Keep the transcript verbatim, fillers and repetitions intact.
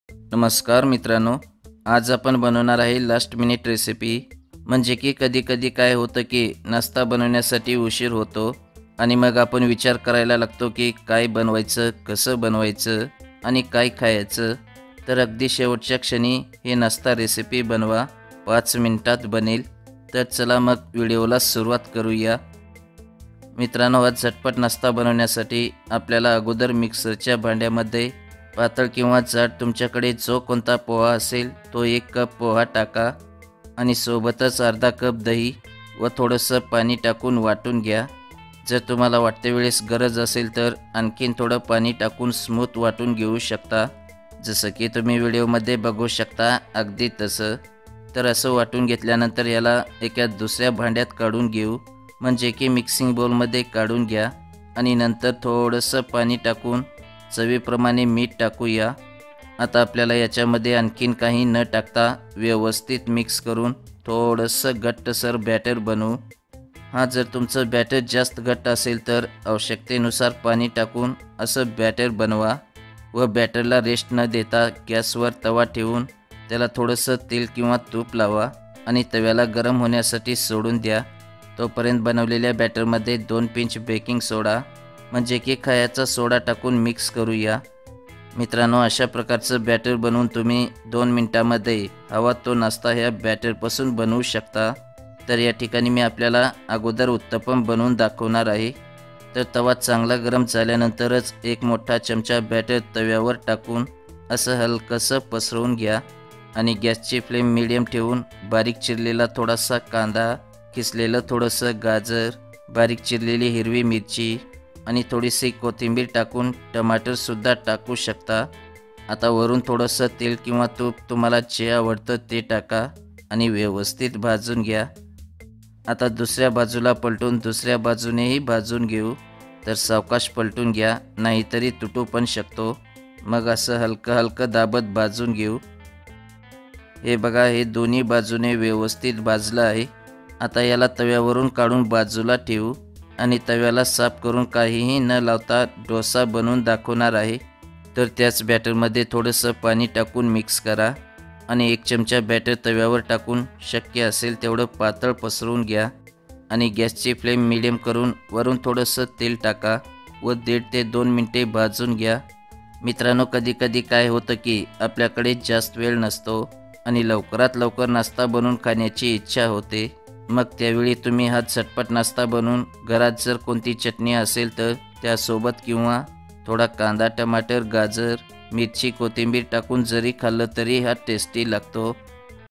नमस्कार मित्रांनो, आज आपण बनवणार आहे लास्ट मिनिट रेसिपी। म्हणजे की कधी कधी काय होतं की नाश्ता बनवण्यासाठी उशीर होतो आणि मग आपण विचार करायला लागतो की काय बनवायचं, कसं बनवायचं आणि काय खायचं। तर अगदी शेवटच्या क्षणी हे नाश्ता रेसिपी बनवा, पाच मिनिटात बनेल। तर चला मग व्हिडिओला सुरुवात करूया। मित्रांनो, आज झटपट नाश्ता बनवण्यासाठी आपल्याला अगोदर मिक्सरच्या भांड्यामध्ये पातळ किंवा जाड तुमच्याकडे जो कोणता पोहा असेल तो एक कप पोहा टाका आणि सोबतच अर्धा कप दही व थोडंसं पाणी टाकून वाटून घ्या। जर तुम्हाला वाटते वेळेस गरज असेल तर आणखीन थोडं पाणी टाकून स्मूथ वाटून घेऊ शकता, जसं की तुम्ही व्हिडिओमध्ये बघू शकता अगदी तसं। तर असं वाटून घेतल्यानंतर याला एका दुसऱ्या भांड्यात काढून घेऊ, म्हणजे की मिक्सिंग बाउलमध्ये काढून घ्या आणि नंतर थोडंसं पाणी टाकून चवीप्रमाणे मीठ टाकूया। आता आपल्याला याच्यामध्ये आणखीन काही न टाकता व्यवस्थित मिक्स करून थोडंसं घट्टसर बॅटर बनवू। हा, जर तुमचं बॅटर जास्त घट्ट असेल तर आवश्यकतेनुसार पाणी टाकून असं बॅटर बनवा व बॅटरला रेस्ट न देता गॅसवर तवा ठेवून त्याला थोडंसं तेल किंवा तूप लावा आणि तव्याला गरम होण्यासाठी सोडून द्या। तोपर्यंत बनवलेल्या बॅटरमध्ये दोन पिंच बेकिंग सोडा म्हणजे की खायचा सोडा टाकून मिक्स करूया। मित्रांनो, अशा प्रकारचं बॅटर बनवून तुम्ही दोन मिनटामध्ये हवा तो नाश्ता ह्या बॅटरपासून बनवू शकता। तर या ठिकाणी मी आपल्याला अगोदर उत्तप्पम बनवून दाखवणार आहे। तर तवा चांगला गरम झाल्यानंतरच एक मोठा चमचा बॅटर तव्यावर टाकून असं हलकंसं पसरवून घ्या आणि गॅसची फ्लेम मीडियम ठेवून बारीक चिरलेला थोडासा कांदा, किसलेलं थोडंसं गाजर, बारीक चिरलेली हिरवी मिरची आणि थोडीशी कोथिंबीर टाकून टमाटरसुद्धा टाकू शकता। आता वरून थोडंसं तेल किंवा तूप तुम्हाला जे आवडतं ते टाका आणि व्यवस्थित भाजून घ्या। आता दुसऱ्या बाजूला पलटून दुसऱ्या बाजूनेही भाजून घेऊ। तर सावकाश पलटून घ्या, नाहीतरी तुटू पण शकतो। मग असं हलकं हलकं दाबत भाजून घेऊ। हे बघा, हे दोन्ही बाजूने व्यवस्थित भाजलं आहे। आता याला तव्यावरून काढून बाजूला ठेवू आणि तव्याला साफ करून काहीही न लावता डोसा बनवून दाखवणार आहे। तर त्याच बॅटरमध्ये थोडंसं पाणी टाकून मिक्स करा आणि एक चमचा बॅटर तव्यावर टाकून शक्य असेल तेवढं पातळ पसरवून घ्या आणि गॅसची फ्लेम मीडियम करून वरून थोडंसं तेल टाका व दीड ते दोन मिनटे भाजून घ्या। मित्रांनो, कधी कधी काय होतं की आपल्याकडे जास्त वेळ नसतो आणि लवकरात लवकर नाश्ता बनवून खाण्याची इच्छा होते। मग त्यावेळी तुम्ही हा झटपट नाश्ता बनवून घरात जर कोणती चटणी असेल तर त्यासोबत किंवा थोडा कांदा, टमाटर, गाजर, मिरची, कोथिंबीर टाकून जरी खाल्लं तरी हा टेस्टी लागतो